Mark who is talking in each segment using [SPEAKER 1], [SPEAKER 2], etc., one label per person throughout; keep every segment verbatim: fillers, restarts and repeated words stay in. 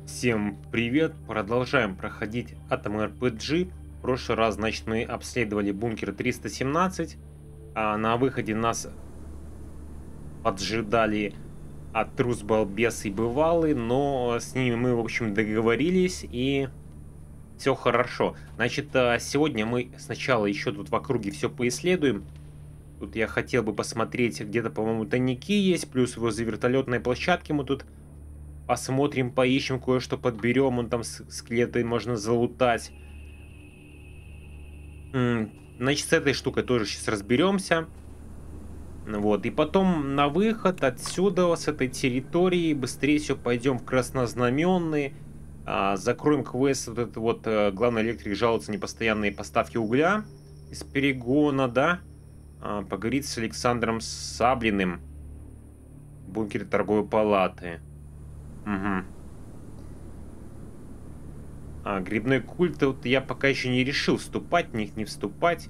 [SPEAKER 1] Всем привет! Продолжаем проходить Atom эр пи джи. В прошлый раз, значит, мы обследовали бункер триста семнадцать. А на выходе нас поджидали от трус, балбес и бывалый, но с ними мы, в общем, договорились, и все хорошо. Значит, а, сегодня мы сначала еще тут в округе все поисследуем. Тут я хотел бы посмотреть, где-то, по-моему, тайники есть, плюс возле вертолетной площадки мы тут посмотрим, поищем, кое-что подберем. Вон там с- скелеты можно залутать. М, Значит, с этой штукой тоже сейчас разберемся. Вот. И потом на выход отсюда, с этой территории, быстрее все пойдем в Краснознаменный. а, закроем квест. Вот этот вот э, главный электрик жалуется на непостоянные поставки угля из перегона, да. А, поговорить с Александром Саблиным в бункере торговой палаты. Угу. А, грибной культ, вот я пока еще не решил, вступать в них, не вступать.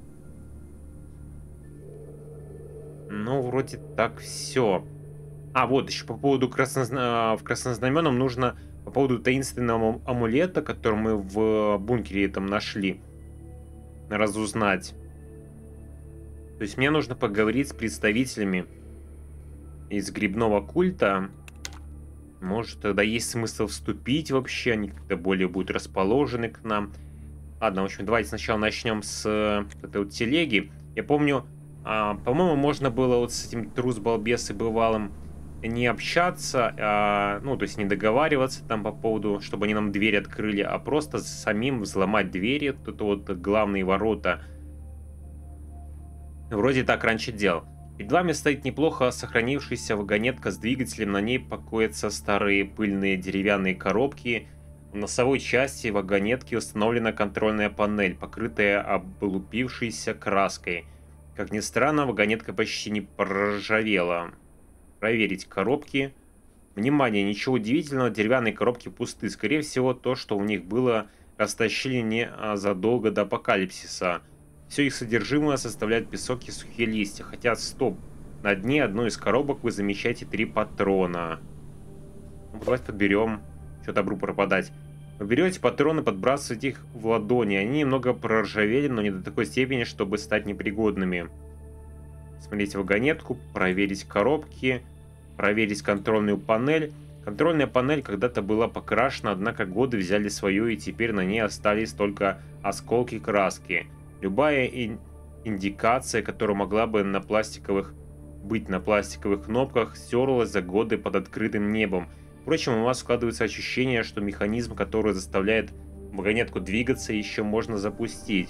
[SPEAKER 1] Ну, вроде так все. А, вот еще по поводу краснозна... в краснознаменном нужно по поводу таинственного амулета, который мы в бункере там нашли, разузнать. То есть мне нужно поговорить с представителями из грибного культа. Может, тогда есть смысл вступить вообще, они как-то более будут расположены к нам. Ладно, в общем, давайте сначала начнем с э, этой вот телеги. Я помню, а, по-моему, можно было вот с этим трус-балбес и бывалым не общаться, а, ну, то есть не договариваться там по поводу, чтобы они нам дверь открыли, а просто самим взломать двери, вот это вот главные ворота. Вроде так раньше делал. Перед вами стоит неплохо сохранившаяся вагонетка с двигателем, на ней покоятся старые пыльные деревянные коробки. В носовой части вагонетки установлена контрольная панель, покрытая облупившейся краской. Как ни странно, вагонетка почти не проржавела. Проверить коробки. Внимание, ничего удивительного, деревянные коробки пусты. Скорее всего, то, что в них было, растащили не а, задолго до апокалипсиса. Все их содержимое составляет песок и сухие листья. Хотя, стоп, на дне одной из коробок вы замечаете три патрона. Ну, давайте подберем. Что добру пропадать. Вы берете патроны, подбрасываете их в ладони. Они немного проржавели, но не до такой степени, чтобы стать непригодными. Смотрите вагонетку, проверить коробки, проверить контрольную панель. Контрольная панель когда-то была покрашена, однако годы взяли свое, и теперь на ней остались только осколки краски. Любая ин- индикация, которая могла бы на пластиковых быть на пластиковых кнопках, стерлась за годы под открытым небом. Впрочем, у вас складывается ощущение, что механизм, который заставляет вагонетку двигаться, еще можно запустить.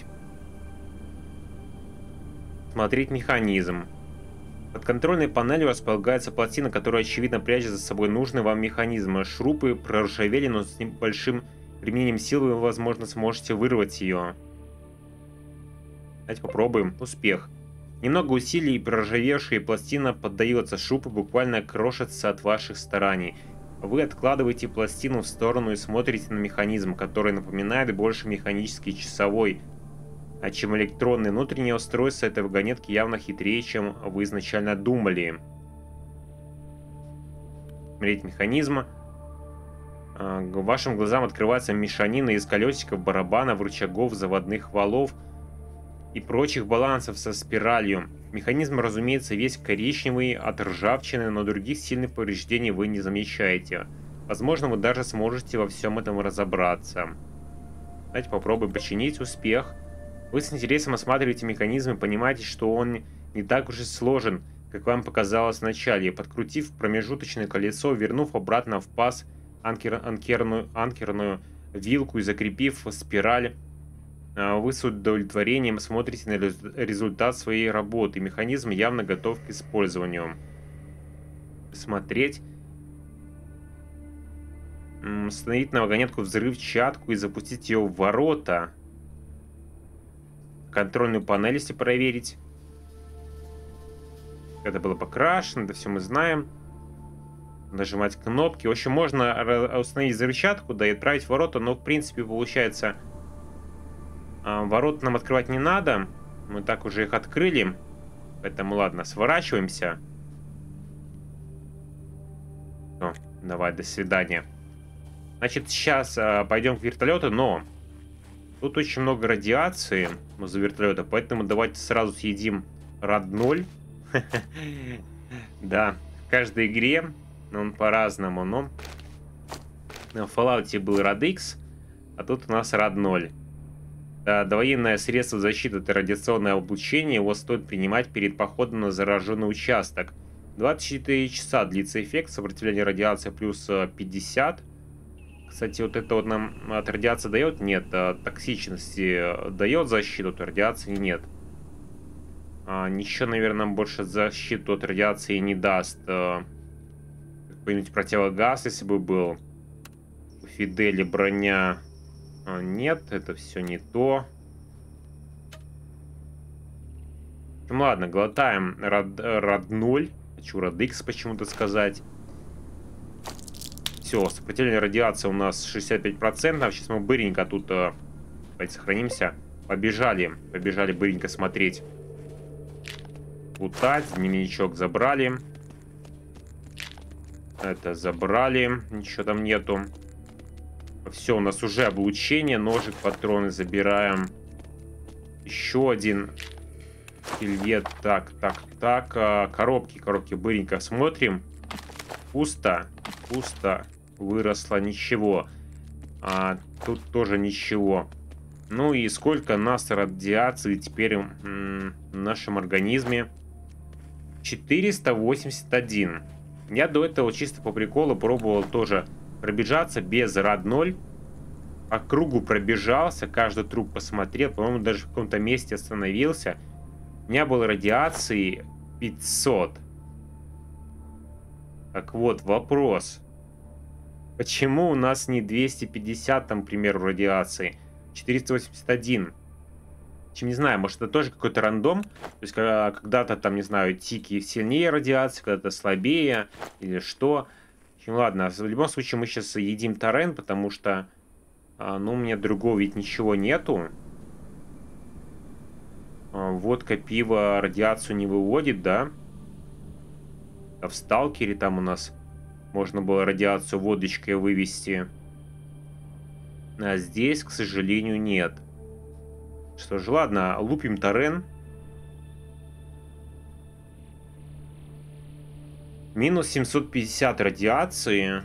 [SPEAKER 1] Смотреть механизм. Под контрольной панелью располагается пластина, которая очевидно прячет за собой нужный вам механизм. Шурупы проржавели, но с небольшим применением силы вы, возможно, сможете вырвать ее. Давайте попробуем. Успех. Немного усилий, и проржавевшая пластина поддается, шурупы буквально крошатся от ваших стараний. Вы откладываете пластину в сторону и смотрите на механизм, который напоминает больше механический часовой, а чем электронный. Внутреннее устройство этой вагонетки явно хитрее, чем вы изначально думали. Смотреть механизм. А, К вашим глазам открывается мешанина из колесиков, барабанов, рычагов, заводных валов и прочих балансов со спиралью. Механизм, разумеется, весь коричневый от ржавчины, но других сильных повреждений вы не замечаете. Возможно, вы даже сможете во всем этом разобраться. Давайте попробуем починить. Успех. Вы с интересом осматриваете механизм и понимаете, что он не так уж и сложен, как вам показалось вначале. Подкрутив промежуточное колесо, вернув обратно в паз анкер, анкерную, анкерную вилку и закрепив спираль, вы с удовлетворением смотрите на результат своей работы. Механизм явно готов к использованию. Смотреть. Установить на вагонетку взрывчатку и запустить ее в ворота. Контрольную панель, если проверить. Это было покрашено, это все мы знаем. Нажимать кнопки. В общем, можно установить взрывчатку, да и отправить в ворота, но в принципе получается... Ворот нам открывать не надо. Мы так уже их открыли. Поэтому ладно, сворачиваемся. Все, давай, до свидания. Значит, сейчас э, пойдем к вертолету, но тут очень много радиации за вертолета, поэтому давайте сразу съедим рад ноль. Да, в каждой игре он по-разному, но в Fallout был рад икс, а тут у нас рад ноль. Да, довоенное средство защиты — это радиационное облучение, его стоит принимать перед походом на зараженный участок. двадцать четыре часа длится эффект, сопротивление радиации плюс пятьдесят. Кстати, вот это вот нам от радиации дает? Нет, от токсичности дает защиту, от радиации нет. А, ничего, наверное, нам больше защиту от радиации не даст. А, какой-нибудь противогаз, если бы был. У Фидели броня... А, нет, это все не то. Ну ладно, глотаем рад, рад ноль. Хочу рад икс почему-то сказать. Все, сопротивление радиации у нас шестьдесят пять процентов. Сейчас мы быренько тут... Давайте сохранимся. Побежали. Побежали быренько смотреть. Лутать. Дневничок забрали. Это забрали. Ничего там нету. Все, у нас уже облучение. Ножик, патроны забираем. Еще один скелет. Так, так, так. Коробки, коробки быренько смотрим. Пусто. Пусто. Выросло ничего. А, тут тоже ничего. Ну и сколько нас радиации теперь м, в нашем организме? четыреста восемьдесят один. Я до этого чисто по приколу пробовал тоже пробежаться без рад ноль. По кругу пробежался, каждый труп посмотрел. По-моему, даже в каком-то месте остановился. У меня было радиации пятьсот. Так вот, вопрос. Почему у нас не двести пятьдесят, там, к примеру, радиации? четыреста восемьдесят один. Чем не знаю, может, это тоже какой-то рандом. То есть, когда-то там, не знаю, тики сильнее радиации, когда-то слабее, или что. Чем, ладно, в любом случае мы сейчас едим торрен, потому что, ну, у меня другого ведь ничего нету. Водка, пиво радиацию не выводит, да? А в сталкере там у нас можно было радиацию водочкой вывести. А здесь, к сожалению, нет. Что ж, ладно, лупим торрен. Минус семьсот пятьдесят радиации.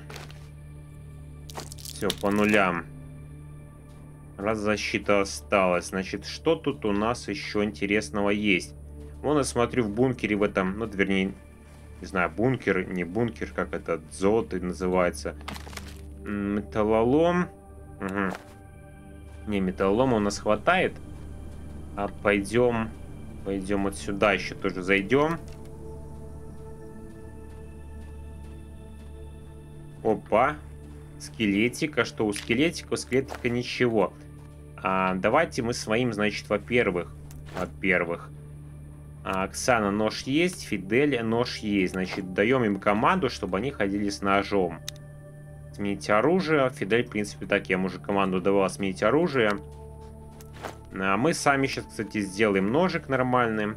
[SPEAKER 1] Все, по нулям. Раз защита осталась. Значит, что тут у нас еще интересного есть? Вон, я смотрю, в бункере в этом, ну, вернее, не знаю, бункер, не бункер, как это, дзот называется. Металлолом. Угу. Не, металлолома у нас хватает. А пойдем, пойдем вот сюда еще тоже зайдем. Опа. Скелетика. Что у скелетика? У скелетика ничего. А, давайте мы своим, значит, во-первых, во-первых, а, Оксана, нож есть, Фидель, нож есть. Значит, даем им команду, чтобы они ходили с ножом. Сменить оружие. Фидель, в принципе, так, я ему уже команду давал сменить оружие. А мы сами сейчас, кстати, сделаем ножик нормальный.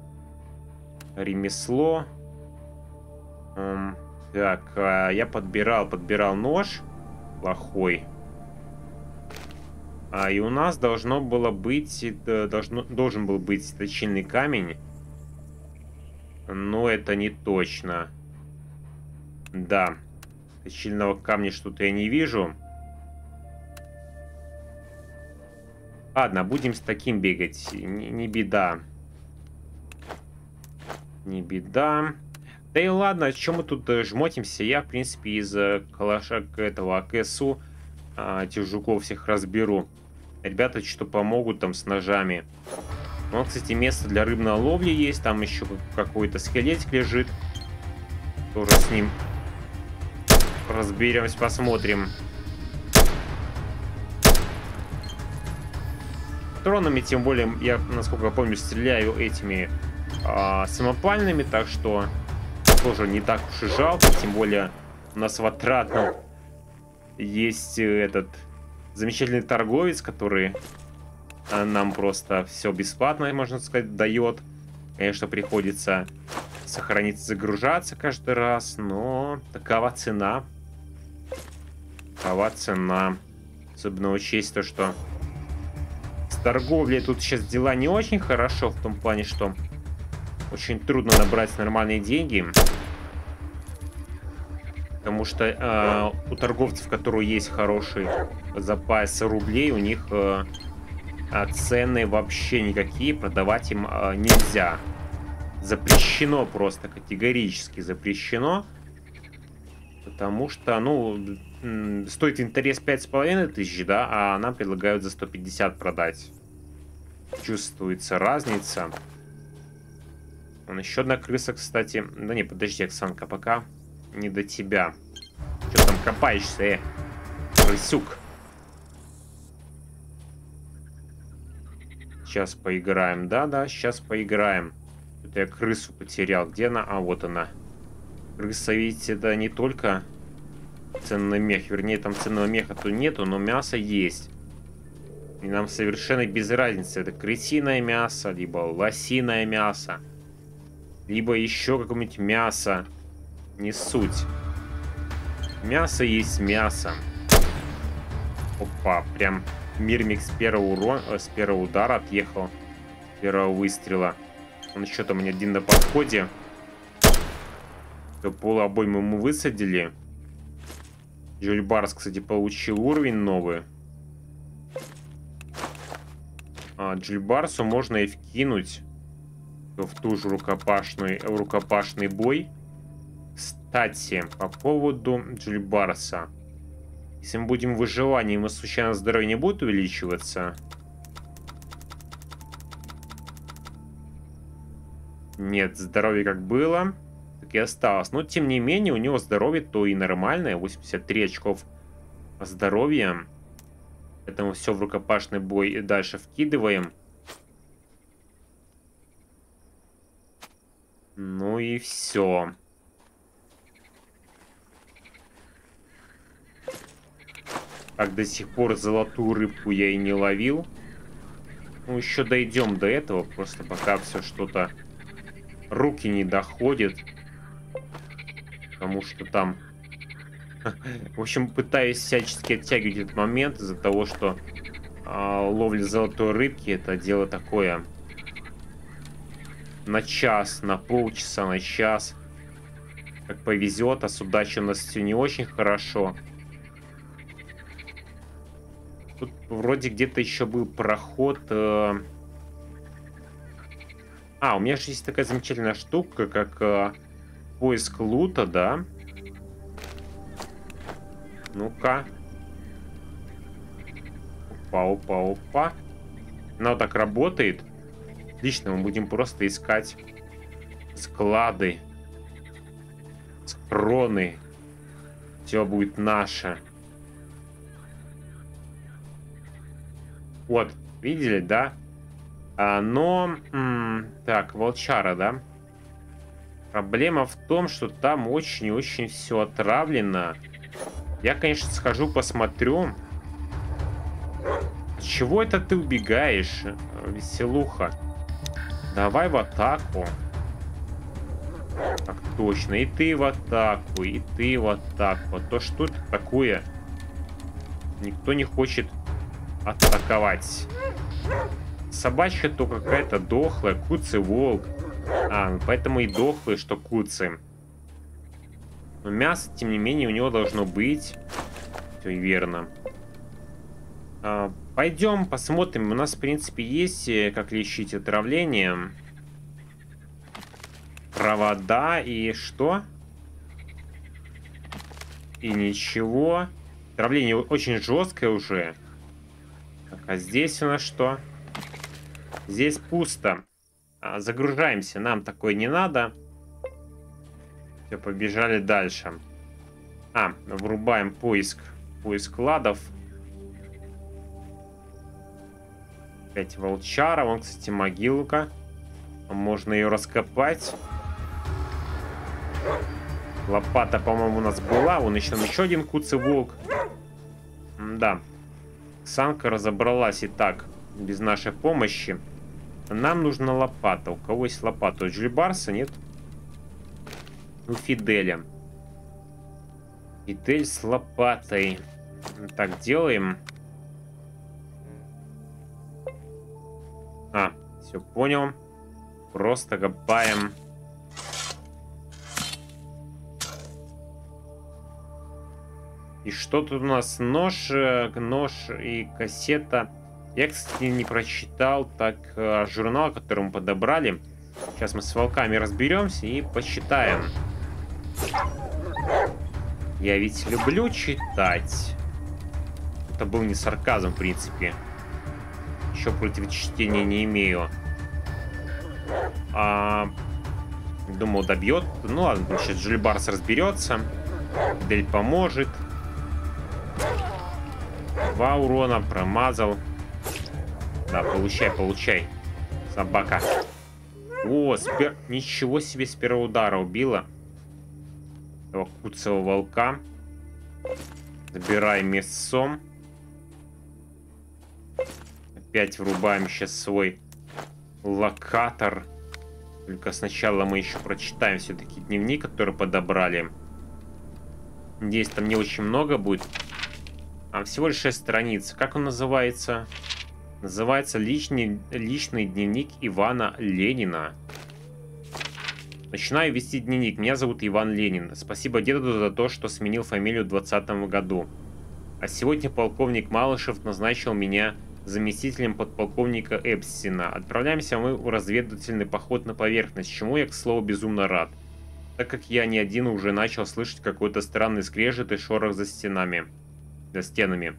[SPEAKER 1] Ремесло. Эм, так, а, я подбирал, подбирал нож. Плохой. А, и у нас должно было быть, должно, должен был быть точильный камень. Но это не точно. Да. Точильного камня что-то я не вижу. Ладно, будем с таким бегать. Не, не беда. Не беда. Да и ладно, чем мы тут жмотимся? Я, в принципе, из калаша этого АКСУ а, этих жуков всех разберу. Ребята что помогут там с ножами. Вот, кстати, место для рыбной ловли есть. Там еще какой-то скелетик лежит. Тоже с ним разберемся, посмотрим. Патронами, тем более, я, насколько помню, стреляю этими а, самопальными. Так что тоже не так уж и жалко. Тем более у нас в Отрадном есть этот замечательный торговец, который а, нам просто все бесплатно, можно сказать, дает. Конечно, приходится сохраниться, загружаться каждый раз, но такова цена. какова цена. Особенно учесть то, что с торговлей тут сейчас дела не очень хорошо. В том плане, что очень трудно набрать нормальные деньги. Потому что э, у торговцев, у которых есть хороший запас рублей, у них э, цены вообще никакие. Продавать им э, нельзя. Запрещено просто, категорически запрещено. Потому что, ну, стоит интерес пять с половиной тысяч, да, а нам предлагают за сто пятьдесят продать. Чувствуется разница. Вон еще одна крыса, кстати. Да не, подожди, Оксанка, пока не до тебя. Что там копаешься, э? Крысюк. Сейчас поиграем. Да-да, сейчас поиграем. Это я крысу потерял. Где она? А, вот она. Крыса, видите, это не только ценный мех. Вернее, там ценного меха-то нету, но мясо есть. И нам совершенно без разницы. Это крысиное мясо, либо лосиное мясо. Либо еще какое-нибудь мясо. Не суть. Мясо есть мясо. Опа, прям Мирмик с первого, урон... с первого удара отъехал. С первого выстрела. Он еще там один на подходе. Полуобойму мы высадили. Джульбарс, кстати, получил уровень новый. А, Джульбарсу можно и вкинуть в ту же рукопашный, рукопашный бой. Кстати, по поводу Джульбарса. Если мы будем в выживании, мы случайно здоровье не будет увеличиваться? Нет, здоровье как было, так и осталось. Но, тем не менее, у него здоровье то и нормальное. восемьдесят три очков здоровья. Поэтому все в рукопашный бой и дальше вкидываем. Ну и все. Так, до сих пор золотую рыбку я и не ловил. Ну, еще дойдем до этого. Просто пока все что-то... Руки не доходят. Потому что там... В общем, пытаюсь всячески оттягивать этот момент из-за того, что э, ловля золотой рыбки — это дело такое. На час, на полчаса, на час. Как повезет, а с удачей у нас все не очень хорошо. Тут вроде где-то еще был проход... Э... А, у меня же есть такая замечательная штука, как э, поиск лута, да? Ну-ка. Опа, опа, опа. Оно так работает. Отлично, мы будем просто искать склады, схроны. Все будет наше. Вот, видели, да? А, но... М так, волчара, да? Проблема в том, что там очень-очень все отравлено. Я, конечно, схожу, посмотрю. С чего это ты убегаешь, веселуха? Давай в атаку. Так точно. И ты в атаку, и ты в атаку. А то что это такое? Никто не хочет атаковать. Собачка то какая-то дохлая. Куцый волк. А, поэтому и дохлые, что куцы. Но мясо, тем не менее, у него должно быть. Все верно. А, пойдем посмотрим. У нас, в принципе, есть как лечить отравление. Провода и что? И ничего. Отравление очень жесткое уже. Так, а здесь у нас что? Здесь пусто. А, загружаемся. Нам такое не надо. Все, побежали дальше. А, врубаем поиск. Поиск кладов. Опять волчара. Вон, кстати, могилка. Можно ее раскопать. Лопата, по-моему, у нас была. Вон еще, еще один куцый волк. Да. Санка разобралась и так. Без нашей помощи. Нам нужна лопата. У кого есть лопата? У Джульбарса нет? У Фиделя. Фидель с лопатой. Так, делаем. А, все понял. Просто копаем. И что тут у нас? Нож, нож и кассета. Я, кстати, не прочитал так журнал, который мы подобрали. Сейчас мы с волками разберемся и посчитаем. Я ведь люблю читать. Это был не сарказм, в принципе. Еще против чтения не имею. А, думал, добьет. Ну ладно, сейчас Джульбарс разберется. Дель поможет. Два урона промазал. Да, получай, получай. Собака. О, спер... ничего себе, с первого удара убила. Этого куцого волка. Забираем мясом. Опять врубаем сейчас свой локатор. Только сначала мы еще прочитаем все-таки дневник, который подобрали. Надеюсь, там не очень много будет. А всего лишь шесть страниц. Как он называется? Называется личный, личный дневник Ивана Ленина. Начинаю вести дневник. Меня зовут Иван Ленин. Спасибо деду за то, что сменил фамилию в двадцатом году. А сегодня полковник Малышев назначил меня заместителем подполковника Эпстина. Отправляемся мы в разведывательный поход на поверхность, чему я, к слову, безумно рад, так как я не один уже начал слышать какой-то странный скрежет и шорох за стенами. За стенами.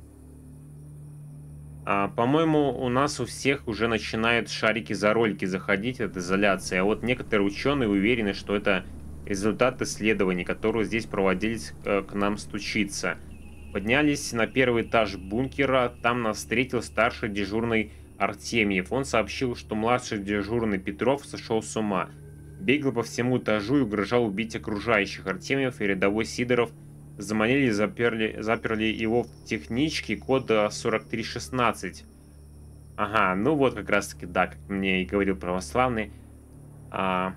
[SPEAKER 1] А, по-моему, у нас у всех уже начинают шарики за ролики заходить от изоляции, а вот некоторые ученые уверены, что это результат исследований, которые здесь проводились, э, к нам стучится. Поднялись на первый этаж бункера, там нас встретил старший дежурный Артемьев. Он сообщил, что младший дежурный Петров сошел с ума. Бегал по всему этажу и угрожал убить окружающих. Артемьев и рядовой Сидоров заманили и заперли, заперли его в техничке кода сорок три шестнадцать. Ага, ну вот как раз таки, да, как мне и говорил православный. А,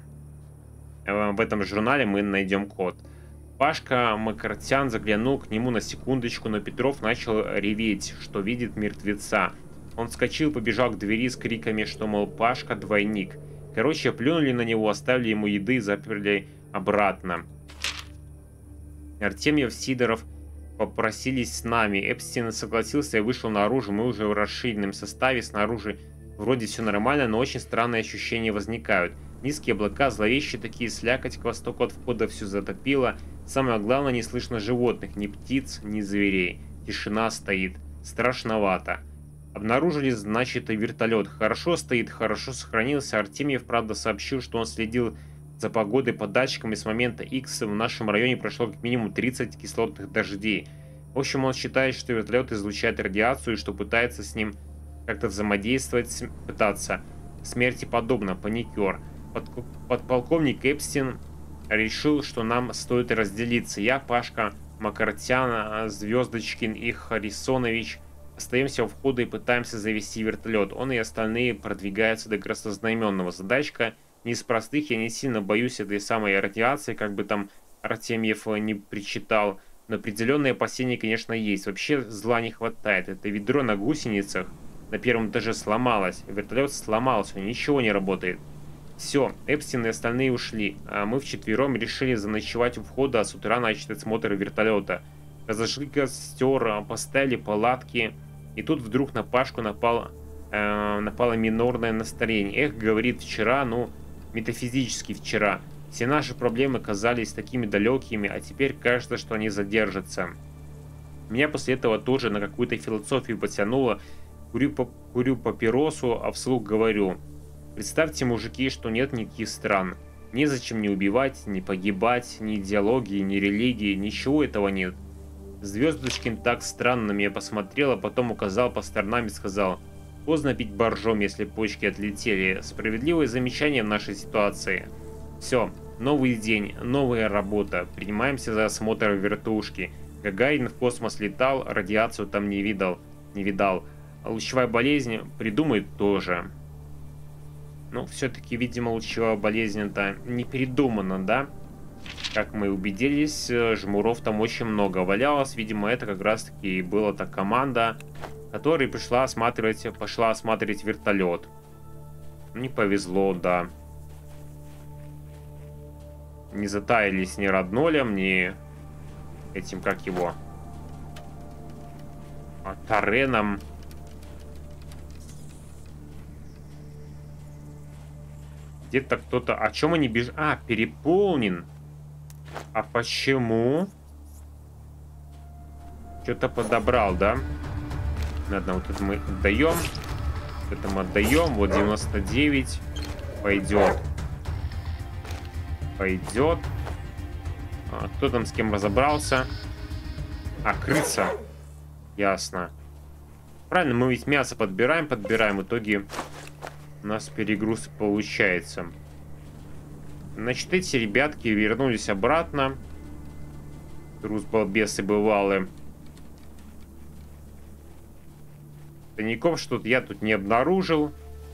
[SPEAKER 1] в этом журнале мы найдем код. Пашка Макартян заглянул к нему на секундочку, но Петров начал реветь, что видит мертвеца. Он вскочил, побежал к двери с криками, что, мол, Пашка двойник. Короче, плюнули на него, оставили ему еды и заперли обратно. Артемьев, Сидоров попросились с нами. Эпстин согласился и вышел наружу. Мы уже в расширенном составе. Снаружи вроде все нормально, но очень странные ощущения возникают. Низкие облака, зловещие такие, слякоть к востоку от входа все затопило. Самое главное, не слышно животных, ни птиц, ни зверей. Тишина стоит. Страшновато. Обнаружили, значит, и вертолет. Хорошо стоит, хорошо сохранился. Артемьев, правда, сообщил, что он следил за погодой по датчикам, и с момента X в нашем районе прошло как минимум тридцать кислотных дождей. В общем, он считает, что вертолет излучает радиацию и что пытается с ним как-то взаимодействовать, пытаться. Смерти подобно, паникер. Под, подполковник Эпстин решил, что нам стоит разделиться. Я, Пашка Макартян, Звездочкин и Харисонович остаемся у входа и пытаемся завести вертолет. Он и остальные продвигаются до краснознаменного. Задачка не из простых, я не сильно боюсь этой самой радиации, как бы там Артемьев не причитал. Но определенные опасения, конечно, есть. Вообще зла не хватает. Это ведро на гусеницах на первом этаже сломалось. Вертолет сломался, ничего не работает. Все, Эпстин и остальные ушли, а мы вчетвером решили заночевать у входа, а с утра начать осмотр вертолета. Разожгли костер, поставили палатки, и тут вдруг на Пашку напало, э, напало минорное настроение. Эх, говорит, вчера, ну, метафизически вчера, все наши проблемы казались такими далекими, а теперь кажется, что они задержатся. Меня после этого тоже на какую-то философию потянуло. Курю, по, курю папиросу, а вслух говорю: представьте, мужики, что нет никаких стран. Незачем ни убивать, ни погибать, ни идеологии, ни религии, ничего этого нет. Звездочкин так странно на меня посмотрел, а потом указал по сторонам и сказал: поздно пить боржом, если почки отлетели. Справедливое замечание в нашей ситуации. Все, новый день, новая работа. Принимаемся за осмотр вертушки. Гагарин в космос летал, радиацию там не видал. Не видал. А лучевая болезнь придумает тоже. Ну, все-таки, видимо, лучевая болезнь это не передумано, да? Как мы убедились, жмуров там очень много валялось. Видимо, это как раз-таки была та команда, которая пришла осматривать, пошла осматривать вертолет. Не повезло, да. Не затаялись ни Роднолем, ни этим, как его, а Тареном. Где-то кто-то... О чем они бежат? А, переполнен. А почему? Что-то подобрал, да? Ладно, вот это мы отдаем. Вот это мы отдаем. Вот девяносто девять. Пойдет. Пойдет. А, кто там с кем разобрался? А, крыса. Ясно. Правильно, мы ведь мясо подбираем, подбираем. В итоге у нас перегруз получается. Значит, эти ребятки вернулись обратно. Трус балбесы бывалые. Тайников что-то я тут не обнаружил.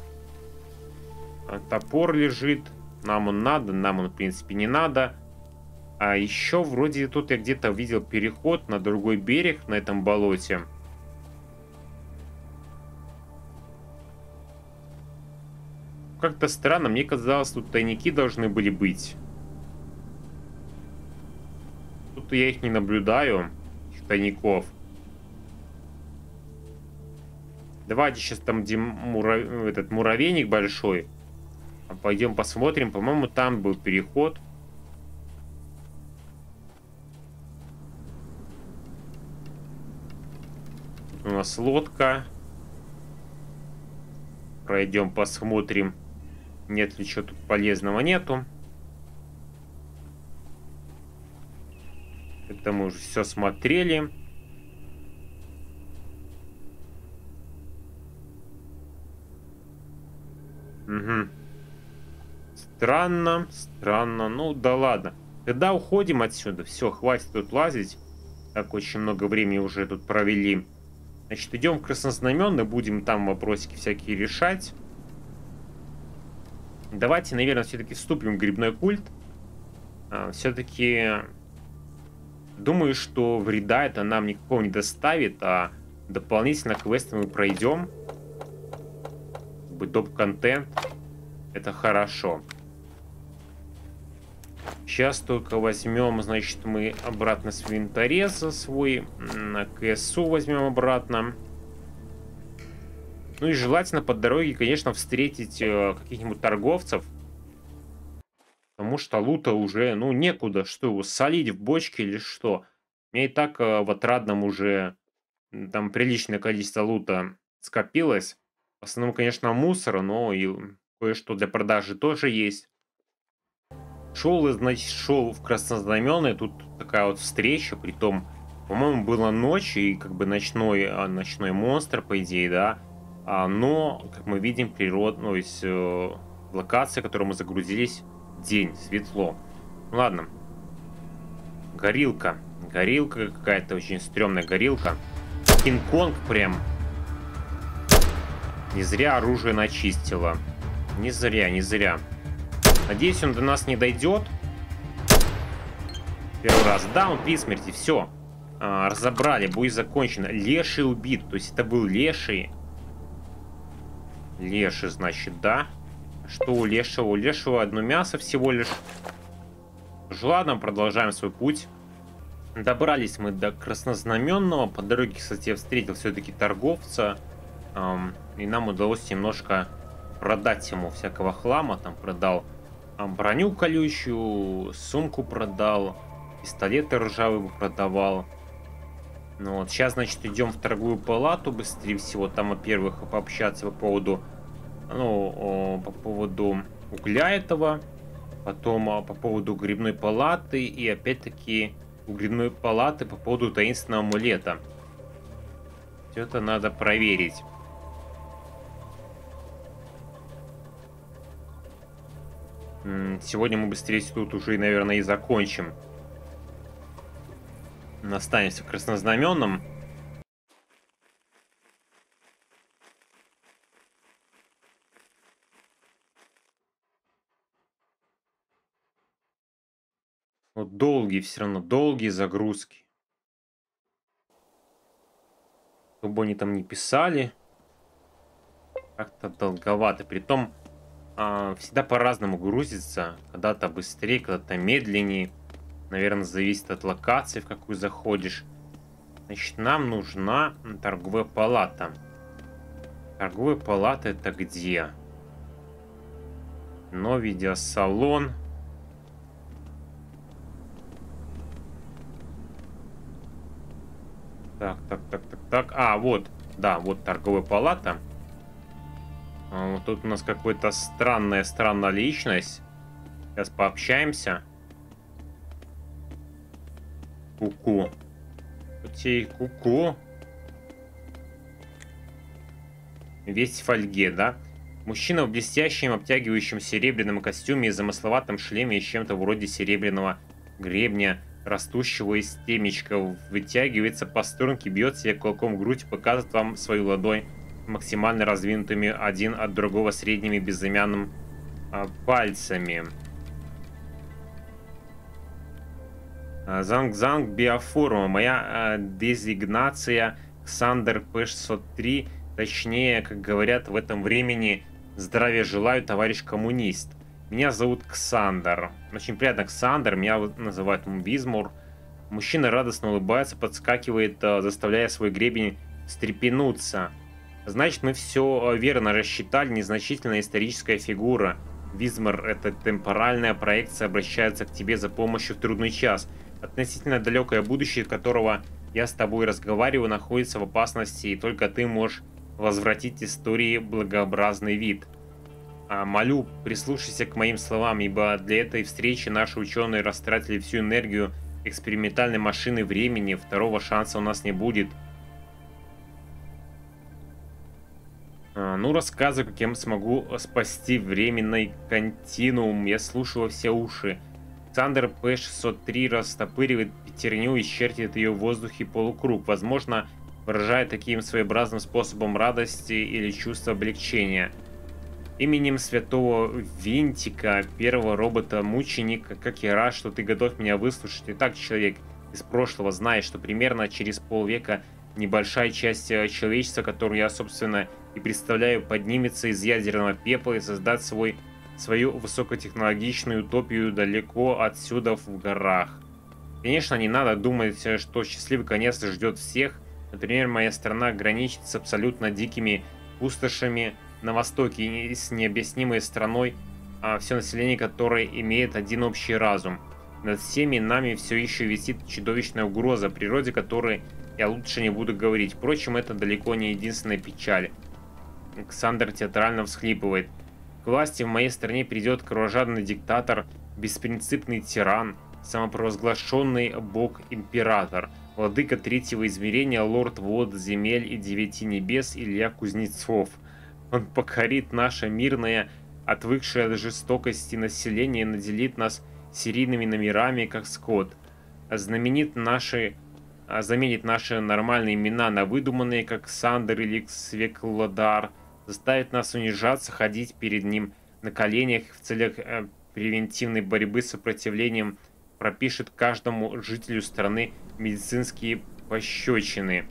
[SPEAKER 1] А, топор лежит. Нам он надо, нам он, в принципе, не надо. А еще вроде тут я где-то видел переход на другой берег на этом болоте. Как-то странно, мне казалось, тут тайники должны были быть. Тут я их не наблюдаю, этих тайников. Давайте сейчас там, где мура... этот муравейник большой. Пойдем посмотрим. По-моему, там был переход. Тут у нас лодка. Пройдем, посмотрим. Нет ли чего тут полезного, нету. Это мы уже все смотрели. Угу. Странно, странно. Ну да ладно. Тогда уходим отсюда. Все, хватит тут лазить. Так очень много времени уже тут провели. Значит, идем в Краснознаменный. Будем там вопросики всякие решать. Давайте, наверное, все-таки вступим в грибной культ. А, все-таки думаю, что вреда это нам никакого не доставит, а дополнительно квесты мы пройдем. Доп-контент. Это хорошо. Сейчас только возьмем, значит, мы обратно с винтореза свой. На КСУ возьмем обратно. Ну и желательно по дороге, конечно, встретить э, каких-нибудь торговцев. Потому что лута уже, ну, некуда. Что его, солить в бочке или что? У меня и так э, в Отрадном уже м, там приличное количество лута скопилось. В основном, конечно, мусора, но и кое-что для продажи тоже есть. Шел, значит, шел в Краснознаменный. Тут такая вот встреча. Притом, по-моему, была ночь и как бы ночной, а, ночной монстр, по идее, да. А, но, как мы видим, природ, ну, есть э, локация, в которую мы загрузились, день, светло. Ладно. Горилка. Горилка какая-то, очень стрёмная горилка. Кинг-Конг прям. Не зря оружие начистила. Не зря, не зря. Надеюсь, он до нас не дойдет. Первый раз. Да, он при смерти. Все. А, разобрали. Бой закончен. Леший убит. То есть это был леший. Леший, значит, да. Что у лешего? У лешего одно мясо всего лишь. Ладно, продолжаем свой путь. Добрались мы до Краснознаменного. По дороге, кстати, я встретил все-таки торговца. Эм, и нам удалось немножко продать ему всякого хлама. Там продал эм, броню колючую, сумку продал, пистолеты ржавые продавал. Ну вот, сейчас, значит, идем в торговую палату быстрее всего. Там, во-первых, пообщаться по поводу, ну, о, по поводу угля этого. Потом о, по поводу грибной палаты. И опять-таки у грибной палаты по поводу таинственного амулета. Все это надо проверить. Сегодня мы быстрее тут уже, наверное, и закончим. Останемся в Краснознаменном. Вот долгие, все равно долгие загрузки. Что бы они там ни писали, как-то долговато. Притом, а, всегда по-разному грузится. Когда-то быстрее, когда-то медленнее. Наверное, зависит от локации, в какую заходишь. Значит, нам нужна м, торговая палата. Торговая палата это где? Но видеосалон. Так, так, так, так, так. А, вот. Да, вот торговая палата. А, вот тут у нас какая-то странная, странная личность. Сейчас пообщаемся. Ку-ку. Окей, ку-ку. Весь в фольге, да? Мужчина в блестящем, обтягивающем серебряном костюме и замысловатом шлеме из чем-то вроде серебряного гребня, растущего из темечка, вытягивается по струнке, бьет себе кулаком в грудь, показывает вам свою ладонь максимально раздвинутыми один от другого средними безымянным а, пальцами. А, Занг-Занг биоформа. Моя а, дезигнация Ксандер П шестьсот три. Точнее, как говорят в этом времени, здравия желаю, товарищ коммунист. Меня зовут Ксандер. Очень приятно, Ксандер. Меня вот называют Визмур. Мужчина радостно улыбается, подскакивает, а, заставляя свой гребень встрепенуться. Значит, мы все верно рассчитали. Незначительная историческая фигура. Визмар — это темпоральная проекция, обращается к тебе за помощью в трудный час. Относительно далекое будущее, которого я с тобой разговариваю, находится в опасности, и только ты можешь возвратить истории благообразный вид. А, молю, прислушайся к моим словам, ибо для этой встречи наши ученые растратили всю энергию экспериментальной машины времени, второго шанса у нас не будет. А, ну, рассказывай, как я смогу спасти временный континуум. Я слушаю во все уши. Александр П шестьсот три растопыривает пятерню и чертит ее в воздухе полукруг, возможно, выражая таким своеобразным способом радости или чувства облегчения. Именем святого Винтика, первого робота-мученика, как я рад, что ты готов меня выслушать. Итак, человек из прошлого знает, что примерно через полвека небольшая часть э, человечества, которую я, собственно, и представляю, поднимется из ядерного пепла и создаст свой, свою высокотехнологичную утопию далеко отсюда в горах. Конечно, не надо думать, э, что счастливый конец ждет всех. Например, моя страна граничит с абсолютно дикими пустошами на востоке и с необъяснимой страной, а все население которой имеет один общий разум. Над всеми нами все еще висит чудовищная угроза, о природе которой я лучше не буду говорить. Впрочем, это далеко не единственная печаль. Александр театрально всхлипывает. К власти в моей стране придет кровожадный диктатор, беспринципный тиран, самопровозглашенный бог-император, владыка третьего измерения, лорд вод земель и девяти небес Илья Кузнецов. Он покорит наше мирное, отвыкшее от жестокости население и наделит нас серийными номерами, как скот. Знаменит наши, а, заменит наши нормальные имена на выдуманные, как Сандер или Свеклодар, заставит нас унижаться, ходить перед ним на коленях в целях э, превентивной борьбы с сопротивлением, пропишет каждому жителю страны медицинские пощечины.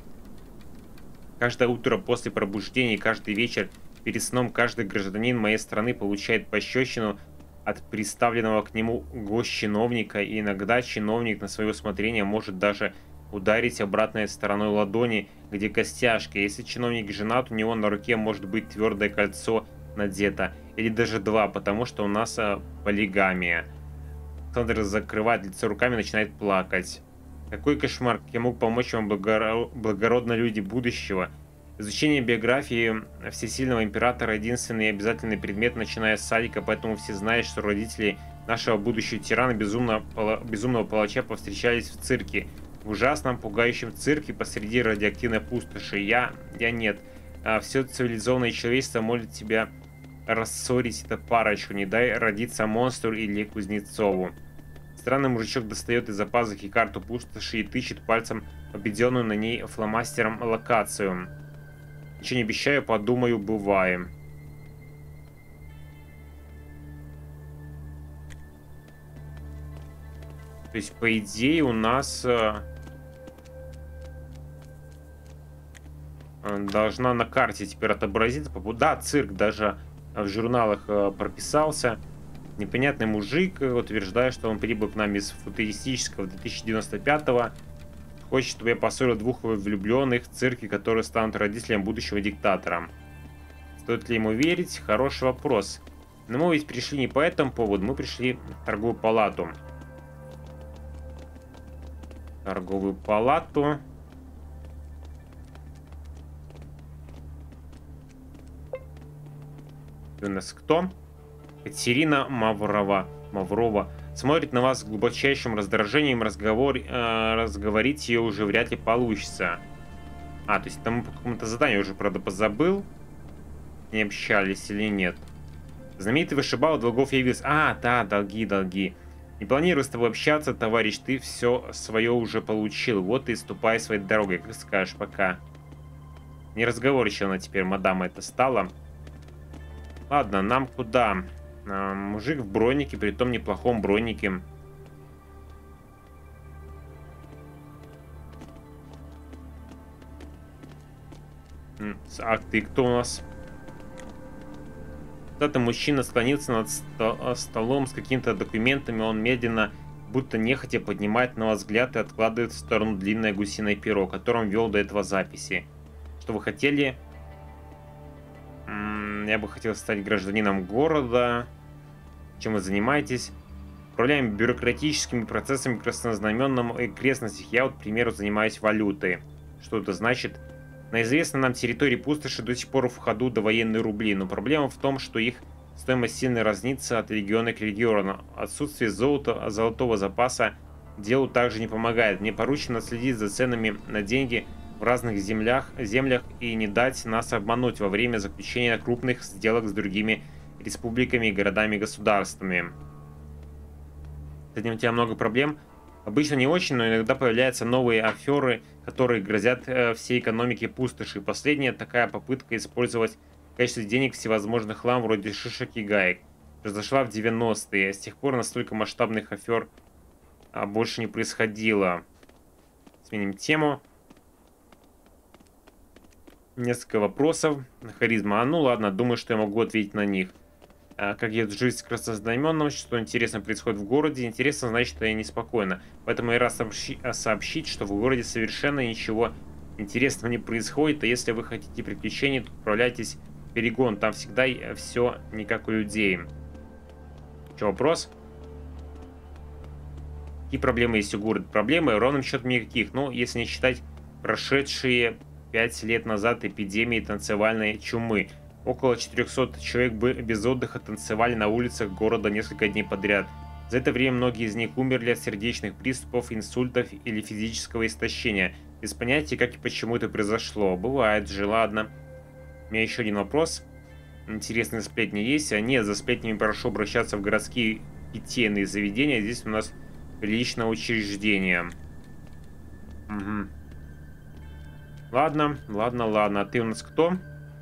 [SPEAKER 1] Каждое утро после пробуждения и каждый вечер перед сном каждый гражданин моей страны получает пощечину от представленного к нему госчиновника, и иногда чиновник на свое усмотрение может даже ударить обратной стороной ладони, где костяшки. Если чиновник женат, у него на руке может быть твердое кольцо надето, или даже два, потому что у нас а, полигамия. Александр закрывает лицо руками и начинает плакать. Какой кошмар, как я мог помочь вам, благоро... благородные люди будущего? Изучение биографии всесильного императора — единственный обязательный предмет, начиная с садика, поэтому все знают, что родители нашего будущего тирана, безумно, пала... безумного палача, повстречались в цирке. В ужасном, пугающем цирке посреди радиоактивной пустоши. Я... я нет. А все цивилизованное человечество молит тебя рассорить эту парочку. Не дай родиться монстру или Кузнецову. Странный мужичок достает из-за пазухи карту пустоши и тычет пальцем обведенную на ней фломастером локацию. Ничего не обещаю, подумаю, бываем. То есть, по идее, у нас э, э, должна на карте теперь отобразиться. Да, цирк даже в журналах э, прописался. Непонятный мужик э, утверждает, что он прибыл к нам из футуристического две тысячи девяносто пятого. Хочет, чтобы я поссорил двух влюбленных в цирке, которые станут родителями будущего диктатора. Стоит ли ему верить? Хороший вопрос. Но мы ведь пришли не по этому поводу, мы пришли в торговую палату. Торговую палату. У нас кто? Катерина Маврова. Маврова. Смотрит на вас с глубочайшим раздражением. Разговор, э, разговорить ее уже вряд ли получится. А, то есть там по какому-то заданию уже, правда, позабыл. Не общались или нет. Знаменитый вышибал долгов явился. А, да, долги, долги. Не планирую с тобой общаться, товарищ. Ты все свое уже получил. Вот и ступай своей дорогой, как скажешь, пока. Не разговорчива теперь, мадама это стала. Ладно, нам куда? А, мужик в бронике, притом неплохом бронике. А ты кто у нас? Когда-то мужчина склонился над сто столом с какими-то документами. Он медленно, будто нехотя, поднимает на вас взгляд и откладывает в сторону длинное гусиное перо, которым вел до этого записи. Что вы хотели? М -м, я бы хотел стать гражданином города. Чем вы занимаетесь? Управляем бюрократическими процессами в краснознаменном окрестностях. Я вот, к примеру, занимаюсь валютой. Что это значит? На известной нам территории пустоши до сих пор в ходу довоенные рубли, но проблема в том, что их стоимость сильно разнится от региона к региону. Отсутствие золота, золотого запаса делу также не помогает. Мне поручено следить за ценами на деньги в разных землях, землях и не дать нас обмануть во время заключения крупных сделок с другими республиками, городами и государствами. С этим у тебя много проблем. Обычно не очень, но иногда появляются новые аферы, которые грозят э, всей экономике пустоши. Последняя такая попытка использовать в качестве денег всевозможных хлам вроде шишек и гаек произошла в девяностые. С тех пор настолько масштабных афер а, больше не происходило. Сменим тему. Несколько вопросов. Харизма. А ну ладно, думаю, что я могу ответить на них. Как едет жизнь с краснознаменным, что интересно происходит в городе. Интересно, значит, что я неспокойно. Поэтому я рад сообщи сообщить, что в городе совершенно ничего интересного не происходит. А если вы хотите приключений, то отправляйтесь в Перегон. Там всегда все не как у людей. Что, вопрос? Какие проблемы есть у города? Проблемы ровным счетом никаких. Ну, если не считать прошедшие пять лет назад эпидемии танцевальной чумы. Около четырёхсот человек без отдыха танцевали на улицах города несколько дней подряд. За это время многие из них умерли от сердечных приступов, инсультов или физического истощения. Без понятия, как и почему это произошло. Бывает же, ладно. У меня еще один вопрос. Интересные сплетни есть? А нет, за сплетнями прошу обращаться в городские питейные заведения. Здесь у нас приличное учреждение. Угу. Ладно, ладно, ладно. А ты у нас кто?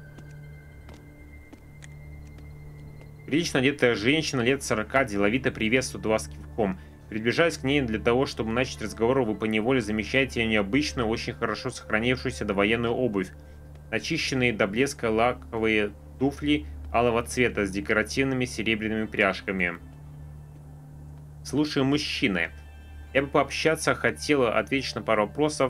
[SPEAKER 1] Прилично одетая женщина лет сорока деловито приветствует вас кивком. Приближаясь к ней для того, чтобы начать разговор, вы поневоле замечаете ее необычную, очень хорошо сохранившуюся довоенную обувь. Начищенные до блеска лаковые туфли алого цвета с декоративными серебряными пряжками. Слушаю, мужчины. Я бы пообщаться хотела, ответить на пару вопросов.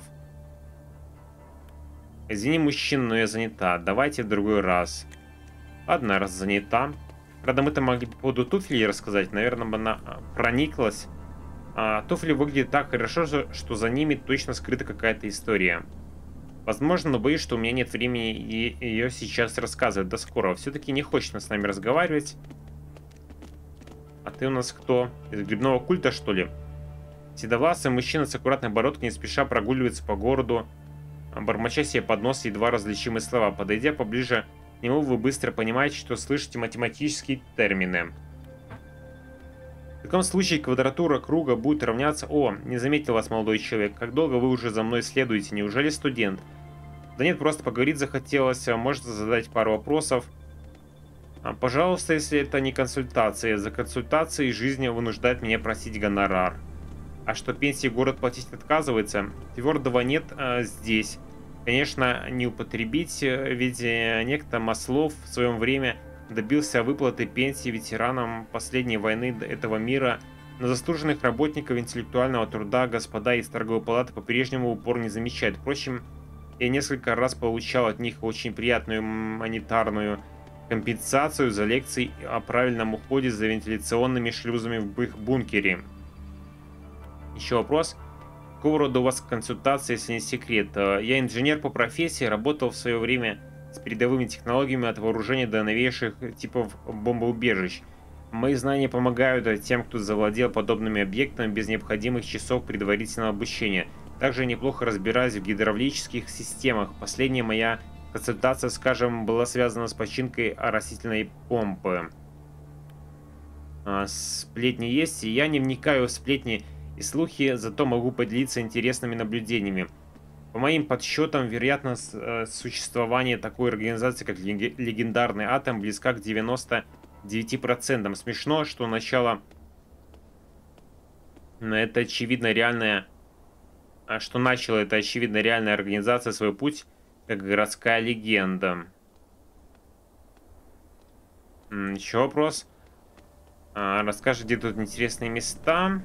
[SPEAKER 1] Извини, мужчина, но я занята. Давайте в другой раз. Ладно, раз занята. Правда, мы-то могли по поводу туфлей рассказать. Наверное, бы она прониклась. А, туфли выглядят так хорошо, что за ними точно скрыта какая-то история. Возможно, но боюсь, что у меня нет времени ее сейчас рассказывать. До скорого. Все-таки не хочет с нами разговаривать. А ты у нас кто? Из грибного культа, что ли? Седовласый мужчина с аккуратной бородкой не спеша прогуливается по городу, бормоча себе под нос едва различимые слова. Подойдя поближе к нему, вы быстро понимаете, что слышите математические термины. В таком случае квадратура круга будет равняться... О, не заметил вас, молодой человек. Как долго вы уже за мной следуете? Неужели студент? Да нет, просто поговорить захотелось. Можете задать пару вопросов. Пожалуйста, если это не консультация. За консультацией жизнь вынуждает меня просить гонорар. А что пенсии город платить отказывается? Твердого нет а, здесь. Конечно, не употребить, э, ведь э, некто Маслов в своем время добился выплаты пенсии ветеранам последней войны д- этого мира, но заслуженных работников интеллектуального труда господа из торговой палаты по-прежнему упор не замечают. Впрочем, я несколько раз получал от них очень приятную монетарную компенсацию за лекции о правильном уходе за вентиляционными шлюзами в их бункере. Еще вопрос. Какого рода у вас консультация, если не секрет? Э, Я инженер по профессии, работал в свое время с передовыми технологиями от вооружения до новейших типов бомбоубежищ. Мои знания помогают э, тем, кто завладел подобными объектами без необходимых часов предварительного обучения. Также я неплохо разбираюсь в гидравлических системах. Последняя моя консультация, скажем, была связана с починкой оросительной помпы. А, Сплетни есть, и я не вникаю в сплетни и слухи, зато могу поделиться интересными наблюдениями. По моим подсчетам, вероятность э, существования такой организации, как леге- легендарный атом, близка к девяноста девяти процентам. Смешно, что начало м, это очевидно реальная, а что начала это очевидно реальная организация свой путь как городская легенда. М, Еще вопрос. А, расскажи, где тут интересные места.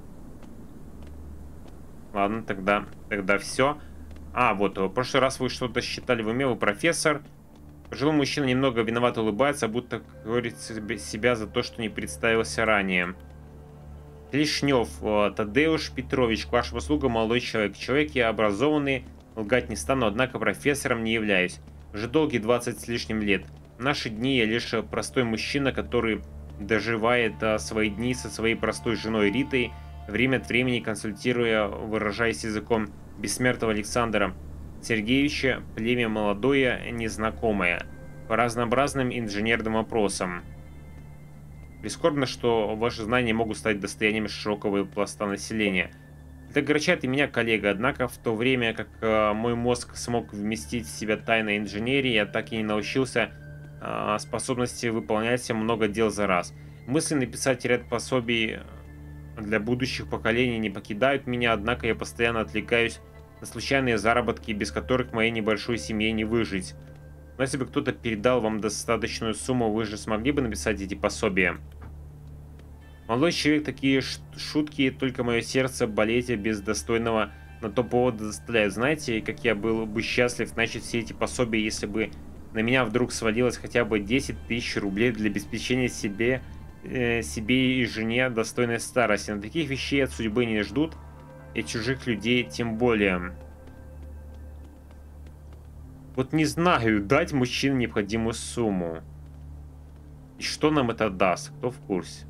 [SPEAKER 1] Ладно, тогда, тогда все. А, вот, в прошлый раз вы что-то считали в уме, вы профессор. Пожилой мужчина немного виновато улыбается, будто говорит себе- себя за то, что не представился ранее. Клешнев, э, Тадеуш Петрович, к вашим услугам, молодой человек. Человек я образованный, лгать не стану, однако профессором не являюсь. Уже долгие двадцать с лишним лет. В наши дни я лишь э, простой мужчина, который доживает э, свои дни со своей простой женой Ритой, время от времени консультируя, выражаясь языком бессмертного Александра Сергеевича, племя молодое, незнакомое, по разнообразным инженерным вопросам. Прискорбно, что ваши знания могут стать достоянием широкого пласта населения. Это огорчает и меня, коллега, однако в то время, как э, мой мозг смог вместить в себя тайны инженерии, я так и не научился э, способности выполнять много дел за раз. Мысли написать ряд пособий для будущих поколений не покидают меня, однако я постоянно отвлекаюсь на случайные заработки, без которых моей небольшой семье не выжить. Но если бы кто-то передал вам достаточную сумму, вы же смогли бы написать эти пособия? Молодой человек, такие ш- шутки, только мое сердце болеть без достойного на то повода заставляют. Знаете, как я был бы счастлив начать все эти пособия, если бы на меня вдруг свалилось хотя бы десять тысяч рублей для обеспечения себе, э, себе и жене достойной старости. Но таких вещей от судьбы не ждут, и чужих людей тем более. Вот не знаю, дать мужчине необходимую сумму. И что нам это даст? Кто в курсе?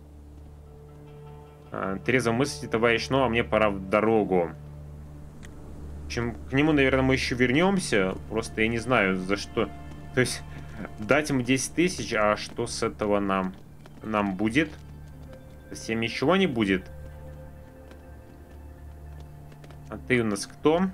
[SPEAKER 1] А, Трезво мыслите, товарищ, ну а мне пора в дорогу. В общем, к нему, наверное, мы еще вернемся. Просто я не знаю, за что. То есть, дать ему десять тысяч, а что с этого нам? Нам будет? Совсем ничего не будет. А ты у нас кто?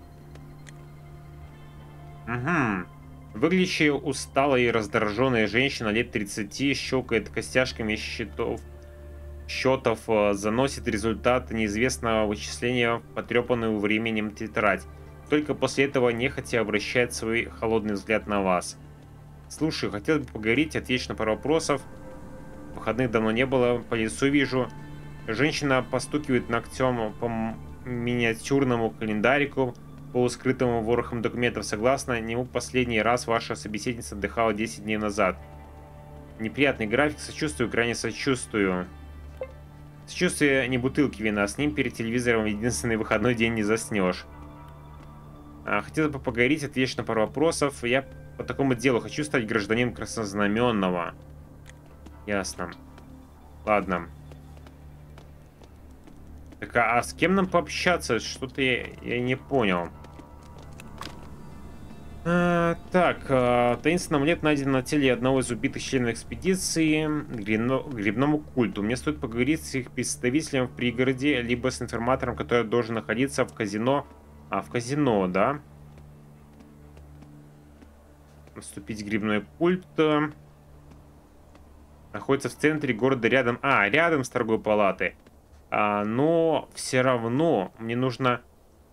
[SPEAKER 1] Угу. Выглядящая усталая и раздраженная женщина лет тридцати щелкает костяшками счетов счетов, э, заносит результат неизвестного вычисления в потрепанную временем тетрадь. Только после этого нехотя обращает свой холодный взгляд на вас. Слушай, хотел бы поговорить, ответишь на пару вопросов. Выходных давно не было, по лицу вижу. Женщина постукивает ногтем по м- миниатюрному календарику, полускрытому ворохом документов. Согласно нему, последний раз ваша собеседница отдыхала десять дней назад. Неприятный график, сочувствую, крайне сочувствую. Сочувствие не бутылки вина, с ним перед телевизором в единственный выходной день не заснешь. А, хотел бы поговорить, ответишь на пару вопросов. Я по такому делу хочу стать гражданином краснознаменного. Ясно. Ладно. Так, а, а с кем нам пообщаться? Что-то я, я не понял. А, так, а, таинственный амулет найден на теле одного из убитых членов экспедиции к грибно- грибному культу. Мне стоит поговорить с их представителем в пригороде, либо с информатором, который должен находиться в казино. А, в казино, да? Вступить в грибной культ. э, Находится в центре города, рядом... А, рядом с торговой палатой. А, но все равно мне нужно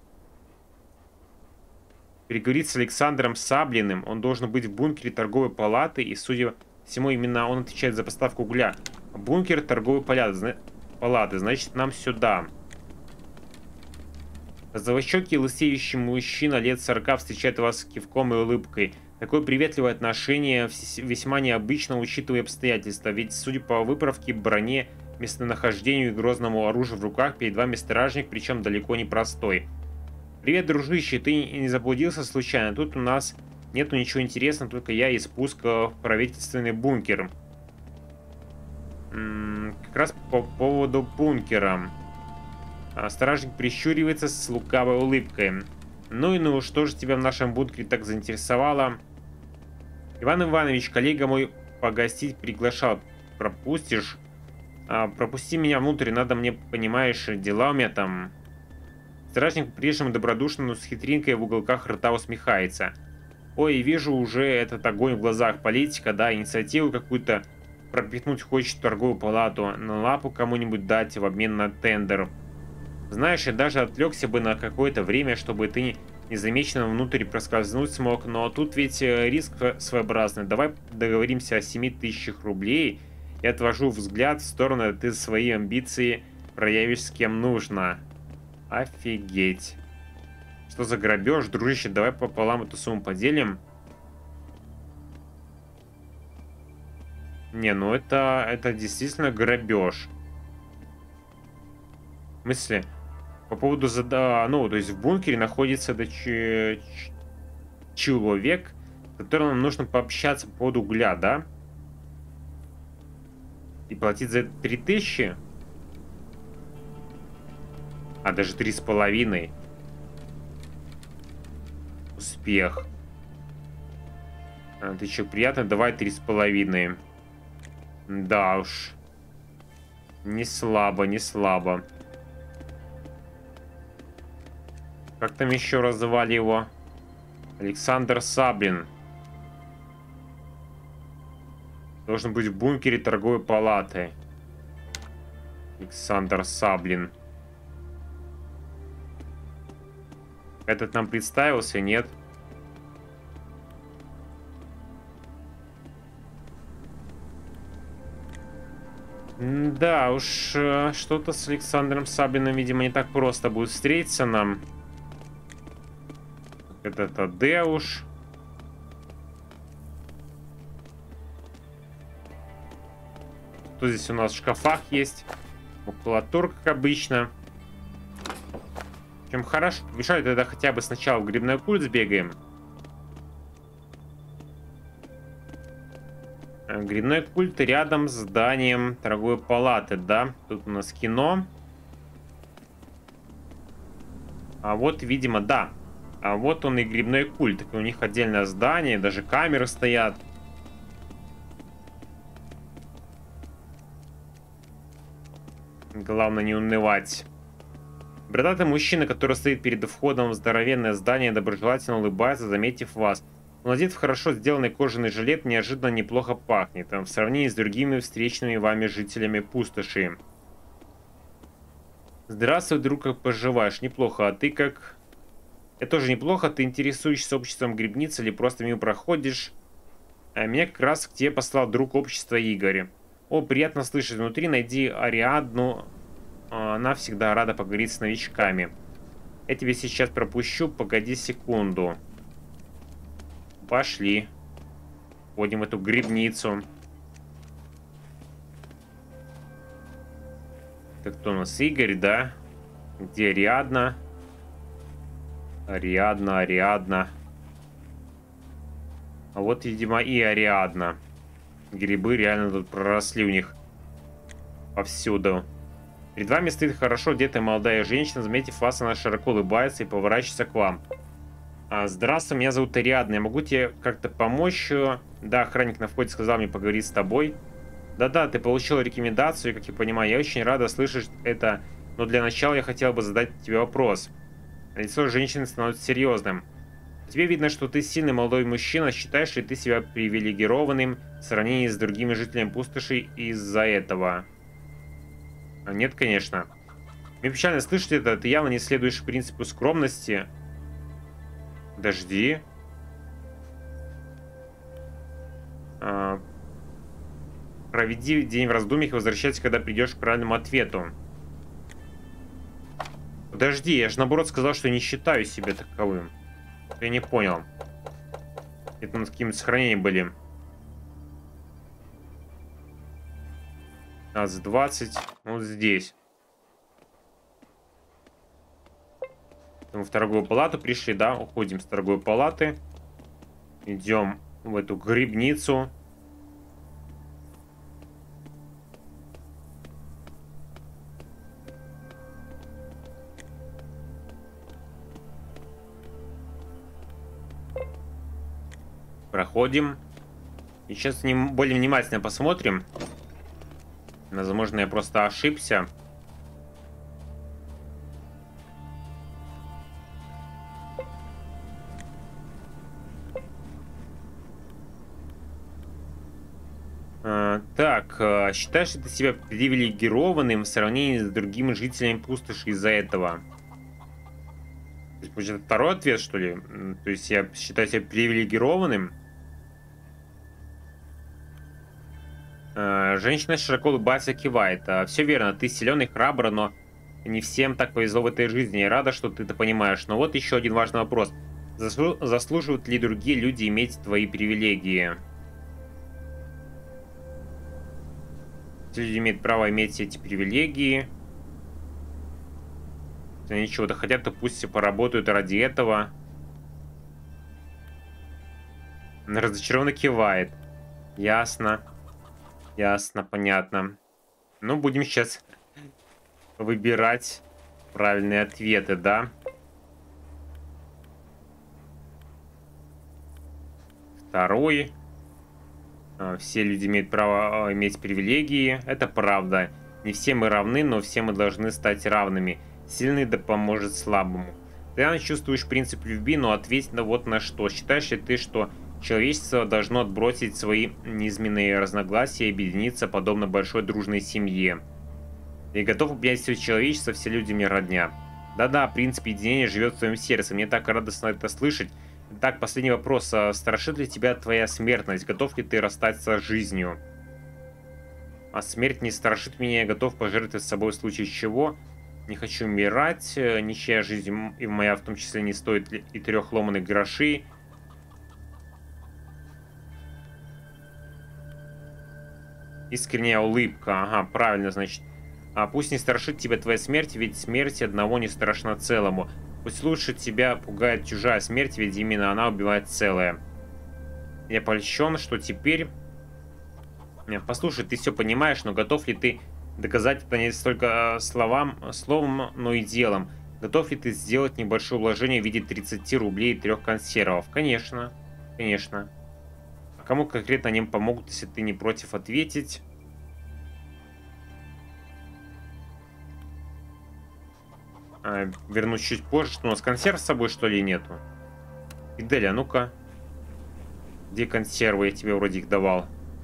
[SPEAKER 1] переговорить с Александром Саблиным. Он должен быть в бункере торговой палаты, и, судя по всему, именно он отвечает за поставку угля. Бункер торговой палаты, зна... палаты. Значит, нам сюда. Розовощекий лысеющий мужчина лет сорока встречает вас кивком и улыбкой. Такое приветливое отношение весьма необычно, учитывая обстоятельства. Ведь, судя по выправке, броне, местонахождению и грозному оружию в руках, перед вами стражник, причем далеко не простой. Привет, дружище, ты не заблудился случайно? Тут у нас нету ничего интересного, только я и спуск в правительственный бункер. М-м, как раз по поводу бункера. А, стражник прищуривается с лукавой улыбкой. Ну и ну, что же тебя в нашем бункере так заинтересовало? Иван Иванович, коллега мой, погостить приглашал. Пропустишь? А, пропусти меня внутрь, надо мне, понимаешь, дела у меня там. Стражник по-прежнему добродушно, но с хитринкой в уголках рта усмехается. Ой, вижу уже этот огонь в глазах. Политика, да, инициативу какую-то пропихнуть хочет в торговую палату, на лапу кому-нибудь дать в обмен на тендер. Знаешь, я даже отвлекся бы на какое-то время, чтобы ты незамеченно внутрь проскользнуть смог, но тут ведь риск своеобразный. Давай договоримся о семи тысячах рублей и отвожу взгляд в сторону, а ты свои амбиции проявишь с кем нужно. Офигеть. Что за грабеж, дружище? Давай пополам эту сумму поделим. Не, ну это, это действительно грабеж. В смысле? По поводу зада... Ну, то есть в бункере находится да, ч... человек, с которым нам нужно пообщаться по поводу угля, да? И платить за это три тысячи? А, даже три с половиной. Успех. А, ты че, приятно? Давай три с половиной. Да уж. Не слабо, не слабо. Как там еще раз звали его? Александр Саблин. Должен быть в бункере торговой палаты. Александр Саблин. Этот нам представился, нет? Да уж, что-то с Александром Саблиным, видимо, не так просто будет встретиться нам. Это Тадеуш. Что здесь у нас в шкафах есть? Макулатура, как обычно. Чем хорошо, мешает, тогда хотя бы сначала в грибной культ сбегаем. Грибной культ рядом с зданием торговой палаты, да? Тут у нас кино. А вот, видимо, да. А вот он и грибной культ. У них отдельное здание, даже камеры стоят. Главное не унывать. Бородатый мужчина, который стоит перед входом в здоровенное здание, доброжелательно улыбается, заметив вас. Он одет в хорошо сделанный кожаный жилет, неожиданно неплохо пахнет, в сравнении с другими встречными вами жителями пустоши. Здравствуй, друг, как поживаешь? Неплохо, а ты как? Я тоже неплохо, ты интересуешься обществом грибниц или просто мимо проходишь? А меня как раз к тебе послал друг общества Игорь. О, приятно слышать, внутри найди Ариадну. Она всегда рада поговорить с новичками. Я тебе сейчас пропущу, погоди секунду. Пошли. Входим в эту грибницу. Это кто у нас? Игорь, да? Где Ариадна? Ариадна, Ариадна. А вот, видимо, и Ариадна. Грибы реально тут проросли у них повсюду. Перед вами стоит хорошо одетая молодая женщина. Заметив вас, она широко улыбается и поворачивается к вам. А, здравствуй, меня зовут Ариадна. Я могу тебе как-то помочь? Да, охранник на входе сказал мне поговорить с тобой. Да-да, ты получил рекомендацию, как я понимаю. Я очень рада слышать это. Но для начала я хотел бы задать тебе вопрос. Лицо женщины становится серьезным. Тебе видно, что ты сильный молодой мужчина. Считаешь ли ты себя привилегированным в сравнении с другими жителями пустоши из-за этого? Нет, конечно. Мне печально слышать это. Ты явно не следуешь принципу скромности. Подожди. А, проведи день в раздумьях и возвращайся, когда придешь к правильному ответу. Подожди, я же наоборот сказал, что не считаю себя таковым. Я не понял. Это над какими-то сохранениями были. пятнадцать двадцать. Вот здесь. Мы в торговую палату пришли, да? Уходим с торговой палаты. Идем в эту грибницу. Проходим. И сейчас ним более внимательно посмотрим. Возможно, я просто ошибся. А, так, а, считаешь ли ты себя привилегированным в сравнении с другими жителями пустоши из-за этого? То есть, получается, второй ответ, что ли? М, То есть я считаю себя привилегированным? А, женщина широко улыбается, кивает. А, все верно, ты силен и храбр, но не всем так повезло в этой жизни. Я рада, что ты это понимаешь. Но вот еще один важный вопрос. Заслу- заслуживают ли другие люди иметь твои привилегии? Все люди имеют право иметь эти привилегии. Если они чего-то хотят, то пусть все поработают ради этого. Она разочарованно кивает. Ясно. Ясно, понятно. Ну, будем сейчас выбирать правильные ответы, да? Второй. А, Все люди имеют право а, иметь привилегии. Это правда. Не все мы равны, но все мы должны стать равными. Сильный да поможет слабому. Ты наверное, чувствуешь принцип любви, но ответь на вот на что. Считаешь ли ты, что человечество должно отбросить свои низменные разногласия и объединиться подобно большой дружной семье? И готов объять все человечество, все люди мне родня. Да-да, принцип единения живет в твоем сердце. Мне так радостно это слышать. Так, последний вопрос. А страшит ли тебя твоя смертность? Готов ли ты расстаться с жизнью? А смерть не страшит меня. Я готов пожертвовать собой в случае чего. Не хочу умирать. Ничья жизнь, м- и моя в том числе, не стоит ли- и трех ломаных грошей. Искренняя улыбка. Ага, правильно, значит. А пусть не страшит тебя твоя смерть, ведь смерть одного не страшна целому. Пусть лучше тебя пугает чужая смерть, ведь именно она убивает целое. Я польщен, что теперь... Э, Послушай, ты все понимаешь, но готов ли ты доказать это не столько э, словам, словом, но и делом? Готов ли ты сделать небольшое вложение в виде тридцати рублей и трех консервов? Конечно, конечно. А кому конкретно они помогут, если ты не против ответить? А, вернусь чуть позже. Что у нас консерв с собой, что ли, нету? Идель, а ну-ка. Где консервы? Я тебе вроде их давал.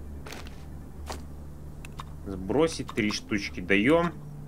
[SPEAKER 1] Сбросить. Три штучки даем.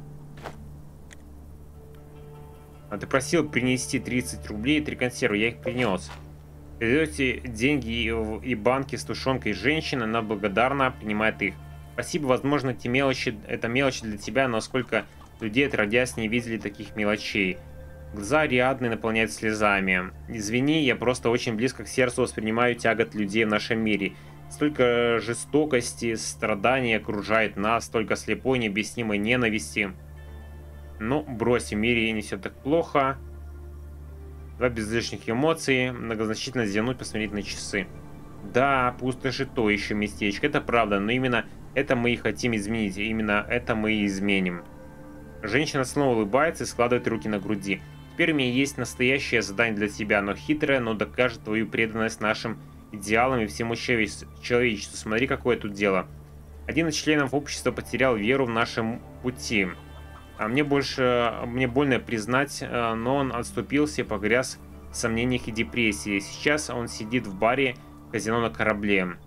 [SPEAKER 1] А ты просил принести тридцать рублей и три консервы. Я их принес. Передаете деньги и, в- и банки с тушенкой женщины. Она благодарна принимает их. Спасибо, возможно, эти мелочи, это мелочи для тебя, но сколько людей, отродясь, не видели таких мелочей. Глаза Ариадны наполняют слезами. Извини, я просто очень близко к сердцу воспринимаю тягот людей в нашем мире. Столько жестокости, страданий окружает нас, столько слепой, необъяснимой ненависти. Ну, брось, в мире не все так плохо. Два без лишних эмоций, многозначительно зевнуть, посмотреть на часы. Да, пустошь и то еще местечко, это правда, но именно это мы и хотим изменить, и именно это мы и изменим. Женщина снова улыбается и складывает руки на груди. Теперь у меня есть настоящее задание для тебя, оно хитрое, но докажет твою преданность нашим идеалам и всему человечеству. человечеству. Смотри, какое тут дело. Один из членов общества потерял веру в нашем пути. А мне больше, мне больно признать, э, но он отступился и погряз в сомнениях и депрессии. Сейчас он сидит в баре казино на корабле.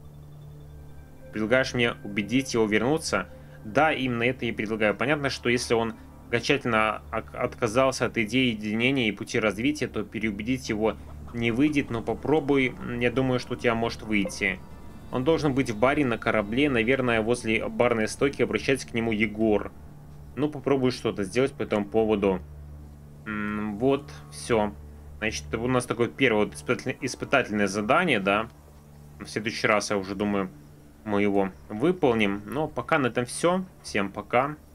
[SPEAKER 1] Предлагаешь мне убедить его вернуться? Да, именно это и предлагаю. Понятно, что если он окончательно ок- отказался от идеи единения и пути развития, то переубедить его не выйдет, но попробуй, м, я думаю, что у тебя может выйти. Он должен быть в баре на корабле, наверное, возле барной стойки, обращается к нему Егор. Ну, попробуй что-то сделать по этому поводу. М, вот, все. Значит, это у нас такое первое вот испытательное, испытательное задание, да. В следующий раз, я уже думаю, мы его выполним. Но пока на этом все. Всем пока.